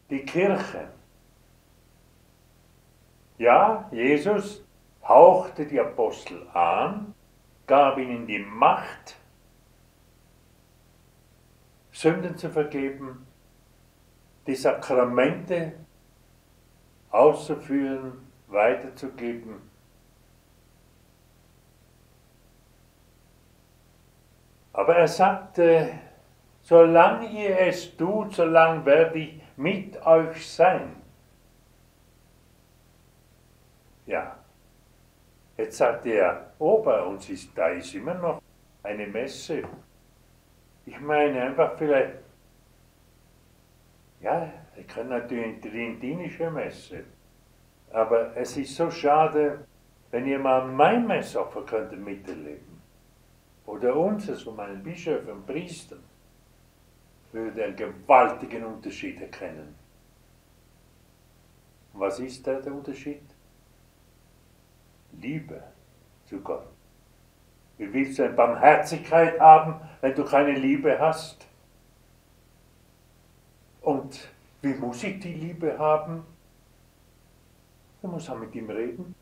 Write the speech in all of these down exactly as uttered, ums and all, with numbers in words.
die Kirche. Ja, Jesus hauchte die Apostel an, gab ihnen die Macht, Sünden zu vergeben, die Sakramente auszuführen, weiterzugeben. Aber er sagte, solange ihr es tut, solange werde ich mit euch sein. Ja, jetzt sagt er, oh, bei uns ist, da ist immer noch eine Messe. Ich meine einfach vielleicht, ja, wir können natürlich eine tridentinische Messe, aber es ist so schade, wenn ihr mal mein Messopfer könntet miterleben. Oder unseres von meinen Bischöfen und Priestern, würde einen gewaltigen Unterschied erkennen. Und was ist da der Unterschied? Liebe zu Gott. Wie willst du eine Barmherzigkeit haben, wenn du keine Liebe hast? Und wie muss ich die Liebe haben? Du musst auch mit ihm reden.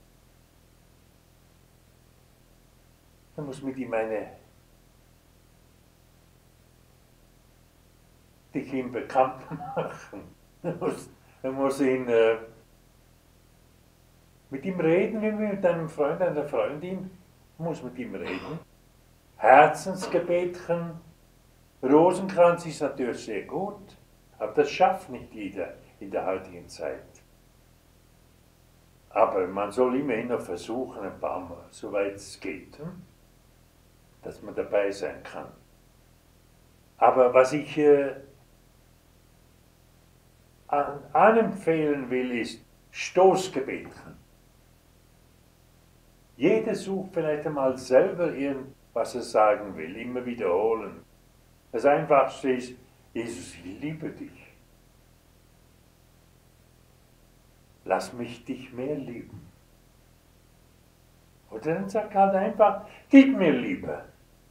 Du musst mit ihm eine, dich ihm bekannt machen. Du musst, du musst ihn, äh, mit ihm reden, wie mit deinem Freund, einer Freundin. Du musst mit ihm reden. Herzensgebetchen, Rosenkranz ist natürlich sehr gut, aber das schafft nicht jeder in der heutigen Zeit. Aber man soll immerhin noch versuchen, ein paar Mal, soweit es geht, dass man dabei sein kann. Aber was ich äh, an, anempfehlen will, ist Stoßgebetchen. Jeder sucht vielleicht einmal selber irgendwas, was er sagen will, immer wiederholen. Das Einfachste ist, Jesus, ich liebe dich. Lass mich dich mehr lieben. Oder dann sagt halt einfach, gib mir Liebe.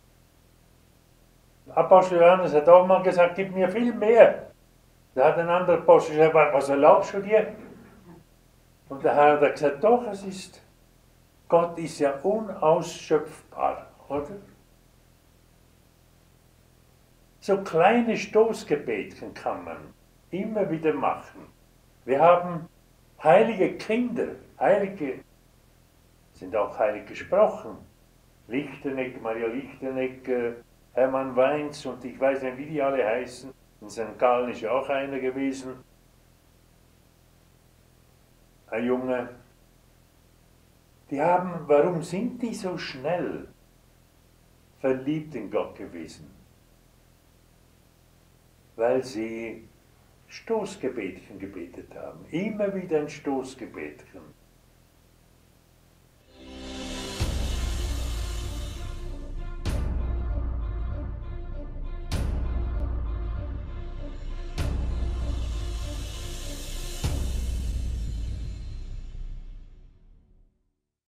Apostel Johannes hat auch mal gesagt, gib mir viel mehr. Da hat ein anderer Apostel gesagt, was erlaubst du dir? Und der Herr hat gesagt, doch, es ist, Gott ist ja unausschöpfbar, oder? So kleine Stoßgebetchen kann man immer wieder machen. Wir haben heilige Kinder, heilige, sind auch heilig gesprochen. Lichteneck, Maria Lichteneck, Hermann Weins und ich weiß nicht, wie die alle heißen. In Sankt Gallen ist ja auch einer gewesen. Ein Junge. Die haben, warum sind die so schnell verliebt in Gott gewesen? Weil sie Stoßgebetchen gebetet haben. Immer wieder ein Stoßgebetchen.